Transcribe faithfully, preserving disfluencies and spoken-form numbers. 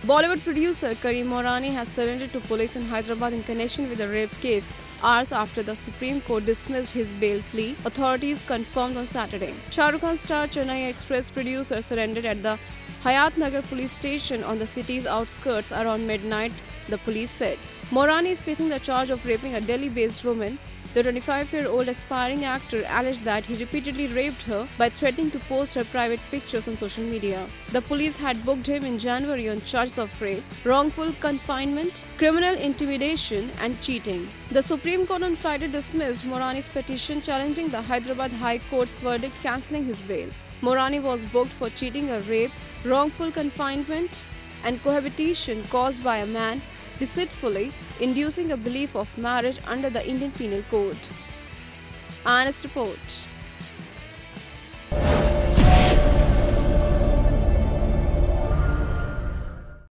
Bollywood producer Karim Morani has surrendered to police in Hyderabad in connection with a rape case hours after the Supreme Court dismissed his bail plea, authorities confirmed on Saturday. Shah Rukh Khan star Chennai Express producer surrendered at the Hayat Nagar police station on the city's outskirts around midnight, the police said. Morani is facing the charge of raping a Delhi-based woman. The twenty-five-year-old aspiring actor alleged that he repeatedly raped her by threatening to post her private pictures on social media. The police had booked him in January on charges of rape, wrongful confinement, criminal intimidation and cheating. The Supreme Court on Friday dismissed Morani's petition challenging the Hyderabad High Court's verdict cancelling his bail. Morani was booked for cheating, a rape, wrongful confinement and cohabitation caused by a man deceitfully inducing a belief of marriage under the Indian Penal Code. Honest report.